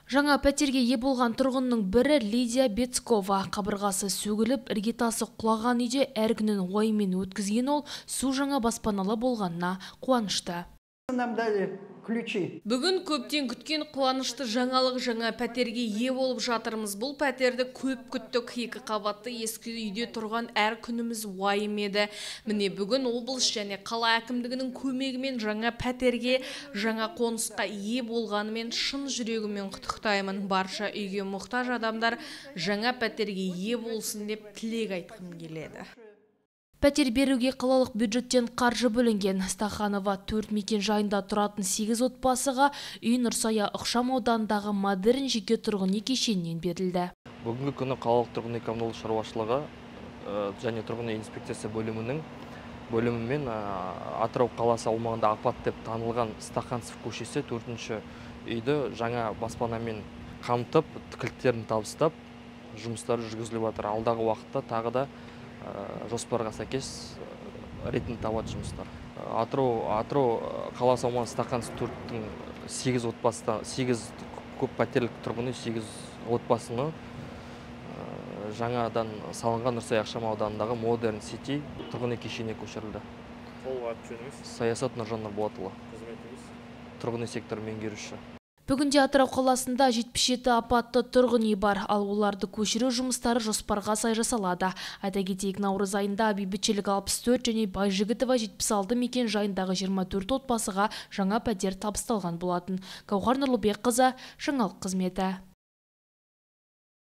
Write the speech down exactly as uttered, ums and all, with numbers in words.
Жаңа пәтерге ие болған тұрғынның бірі Лидия Бецкова. Қабырғасы сөгіліп, іргетасы құлаған үйде әр күнін ойымен өткізген ол су жаңа баспаналы болғанына қуанышты. Нам дали ключи. Бүгін көптен күткен қуанышты жаңалық, жаңа пәтерге ие болып жатырмыз. Бұл пәтерді көп күттік. Екі қабатты ескі үйде тұрған әр күніміз уайым еді. Міне бүгін облыс және қала әкімдігінің көмегімен жаңа пәтерге, жаңа қонысқа ие болғанымен шын жүрегіммен құттықтаймын. Барша үйге мұқтаж адамдар жаңа пәтерге ие болсын деп тілек айтқым келеді. Пәтер беруге қалалық бюджеттен қаржы бөлінген. Стаханова төрт мекен жайында тұратын сегіз отбасыға үй Нұрсая ықшам ауданындағы модерн жеке тұрғын үй кешенінен берілді. Бүгінгі күні қалалық тұрғын үй коммуналдық шаруашылығы және тұрғын үй инспекциясы бөлімінің бөлімімен Атырау қаласы аумағында апат деп танылған Стаханцев көшесі төртінші үйді жаңа баспанамен қамтып, кілттерін табыстап, жұмыстары жүргізіліп жатыр. Алдағы уақытта тағы да жоспарға сәйкес ретін табады жұмыстар. Атырау Атырау қаласы аумағында Стаханцев төрттің сегіз отбасыдан сегіз көп пәтерлік тұрғын үй сегіз отбасыны жаңадан салынған Нұрсая ықшам ауданындағы Modern City тұрғын үй кешеніне көшірілді. Қолға аты жөніңіз? Саясат Нұржан Нұрболатұлы. Қызметіңіз? Тұрғын үй секторы меңгерушісі. Бүгінде Атырау қаласында жетпіс жеті апатты тұрғын үй бар, ал оларды көшіру жұмыстары жоспарға сай жасалады. Айта кетейік, наурыз айында Бейбітшілік алпыс төрт және Байжігітова жетпіс алты мекен жайындағы жиырма төрт отбасыға жаңа пәтер табысталған болатын. Гауһар Нұрлыбекқызы, жаңалық қызметі.